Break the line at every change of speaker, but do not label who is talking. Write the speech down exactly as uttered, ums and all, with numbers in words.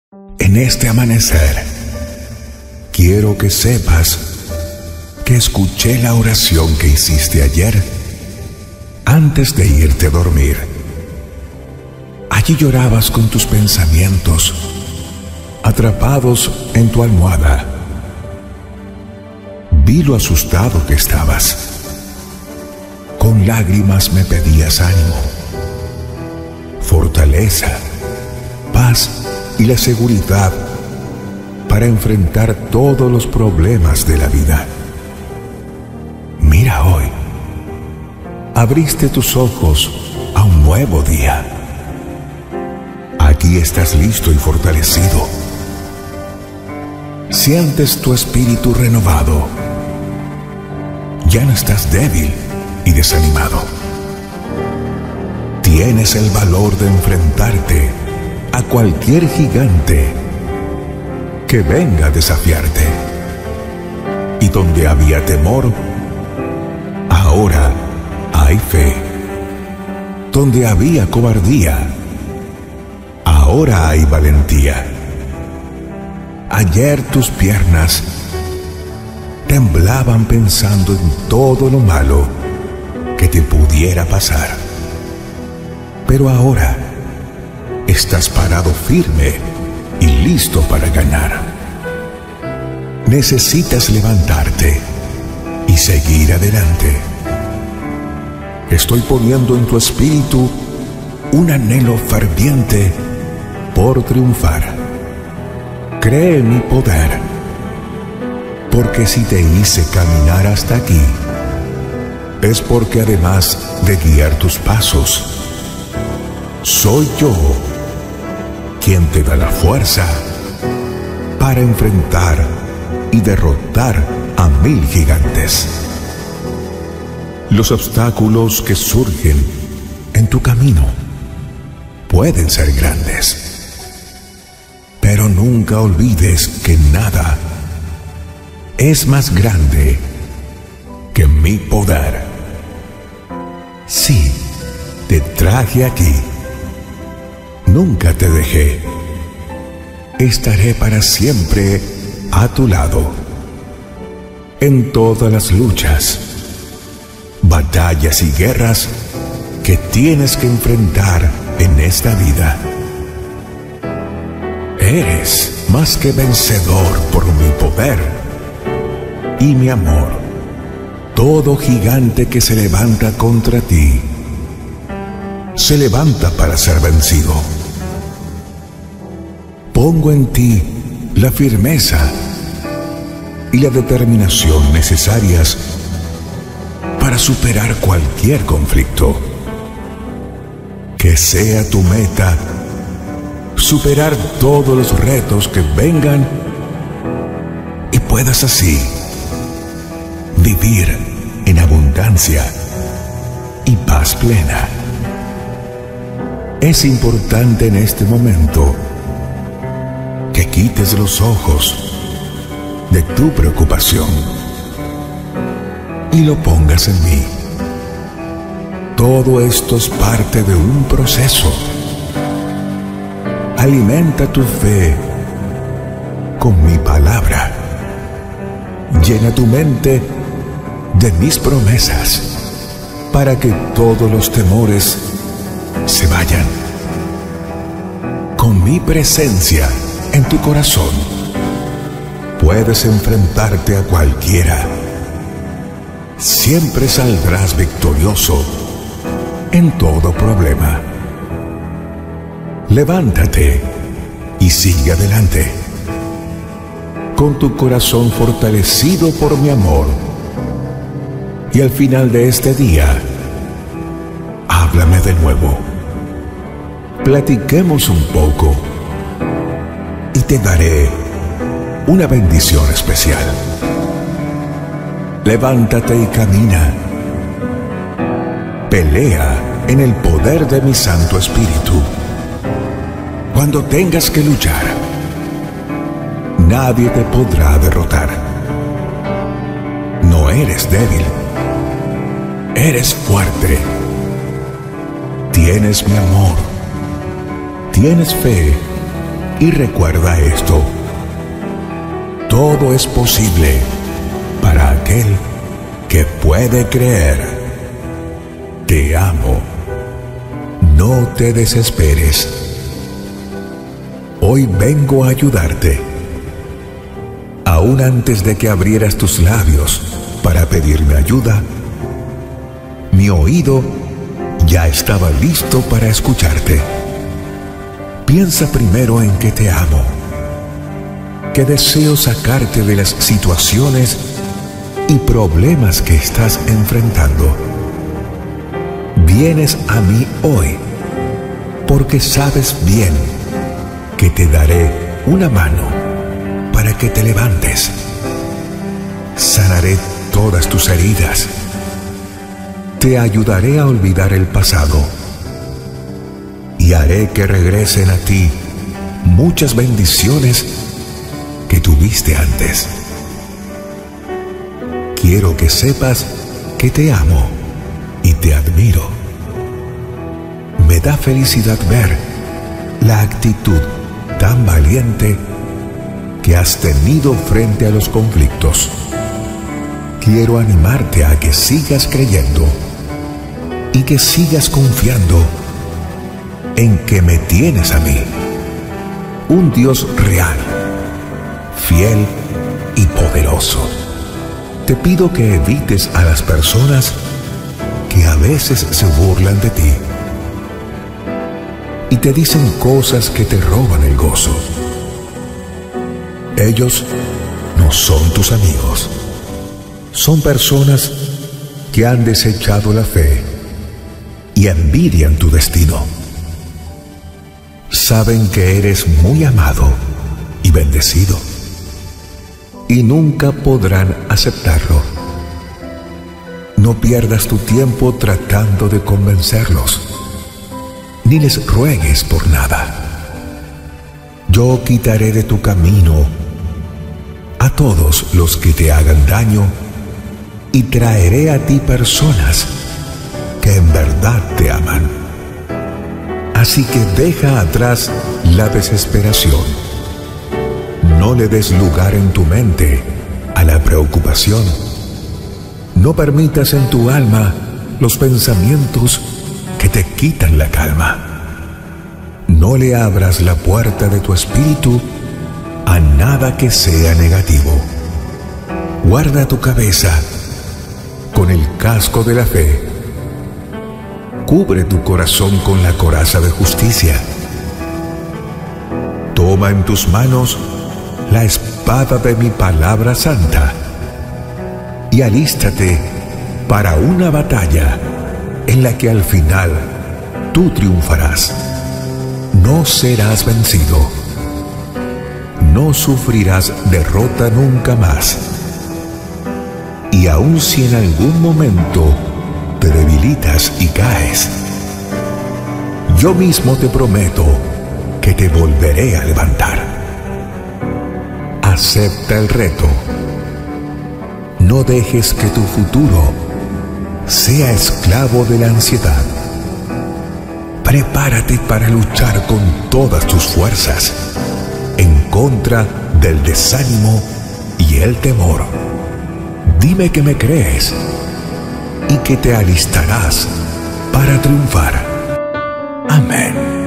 En este amanecer, quiero que sepas que escuché la oración que hiciste ayer antes de irte a dormir. Allí llorabas con tus pensamientos atrapados en tu almohada. Vi lo asustado que estabas. Con lágrimas me pedías ánimo, fortaleza, paz y la seguridad para enfrentar todos los problemas de la vida. Mira hoy, abriste tus ojos a un nuevo día. Aquí estás listo y fortalecido. Sientes tu espíritu renovado. Ya no estás débil y desanimado. Tienes el valor de enfrentarte a cualquier gigante que venga a desafiarte. Y donde había temor, ahora hay fe. Donde había cobardía, ahora hay valentía. Ayer tus piernas temblaban pensando en todo lo malo que te pudiera pasar. Pero ahora estás parado firme y listo para ganar. Necesitas levantarte y seguir adelante. Estoy poniendo en tu espíritu un anhelo ferviente por triunfar. Cree en mi poder, porque si te hice caminar hasta aquí, es porque además de guiar tus pasos, soy yo quien te da la fuerza para enfrentar y derrotar a mil gigantes. Los obstáculos que surgen en tu camino pueden ser grandes, pero nunca olvides que nada es más grande que mi poder. Sí, te traje aquí. Nunca te dejé. Estaré para siempre a tu lado. En todas las luchas, batallas y guerras que tienes que enfrentar en esta vida. Eres más que vencedor por mi poder y mi amor. Todo gigante que se levanta contra ti, se levanta para ser vencido. Pongo en ti la firmeza y la determinación necesarias para superar cualquier conflicto. Que sea tu meta superar todos los retos que vengan y puedas así vivir en abundancia y paz plena. Es importante en este momento que quites los ojos de tu preocupación y lo pongas en mí. Todo esto es parte de un proceso. Alimenta tu fe con mi palabra. Llena tu mente de mis promesas para que todos los temores se vayan. Con mi presencia en tu corazón, puedes enfrentarte a cualquiera. Siempre saldrás victorioso en todo problema. Levántate y sigue adelante. Con tu corazón fortalecido por mi amor. Y al final de este día, háblame de nuevo. Platiquemos un poco y te daré una bendición especial. Levántate y camina. Pelea en el poder de mi Santo Espíritu. Cuando tengas que luchar, nadie te podrá derrotar. No eres débil, eres fuerte. Tienes mi amor, tienes fe Y recuerda esto: todo es posible para aquel que puede creer. Te amo. No te desesperes. Hoy vengo a ayudarte. Aún antes de que abrieras tus labios para pedirme ayuda, mi oído ya estaba listo para escucharte. Piensa primero en que te amo, que deseo sacarte de las situaciones y problemas que estás enfrentando. Vienes a mí hoy porque sabes bien que te daré una mano para que te levantes. Sanaré todas tus heridas. Te ayudaré a olvidar el pasado y haré que regresen a ti muchas bendiciones que tuviste antes. Quiero que sepas que te amo y te admiro. Me da felicidad ver la actitud tan valiente que has tenido frente a los conflictos. Quiero animarte a que sigas creyendo y que sigas confiando en que me tienes a mí, un Dios real, fiel y poderoso. Te pido que evites a las personas que a veces se burlan de ti y te dicen cosas que te roban el gozo. Ellos no son tus amigos. Son personas que han desechado la fe y envidian tu destino. Saben que eres muy amado y bendecido y nunca podrán aceptarlo. No pierdas tu tiempo tratando de convencerlos, ni les ruegues por nada. Yo quitaré de tu camino a todos los que te hagan daño y traeré a ti personas que en verdad te aman. Así que deja atrás la desesperación. No le des lugar en tu mente a la preocupación. No permitas en tu alma los pensamientos que te quitan la calma. No le abras la puerta de tu espíritu a nada que sea negativo. Guarda tu cabeza con el casco de la fe. Cubre tu corazón con la coraza de justicia. Toma en tus manos la espada de mi palabra santa y alístate para una batalla en la que al final tú triunfarás. No serás vencido. No sufrirás derrota nunca más. Y aun si en algún momento te debilitas y caes, yo mismo te prometo que te volveré a levantar. Acepta el reto. No dejes que tu futuro sea esclavo de la ansiedad. Prepárate para luchar con todas tus fuerzas en contra del desánimo y el temor. Dime que me crees y que te alistarás para triunfar. Amén.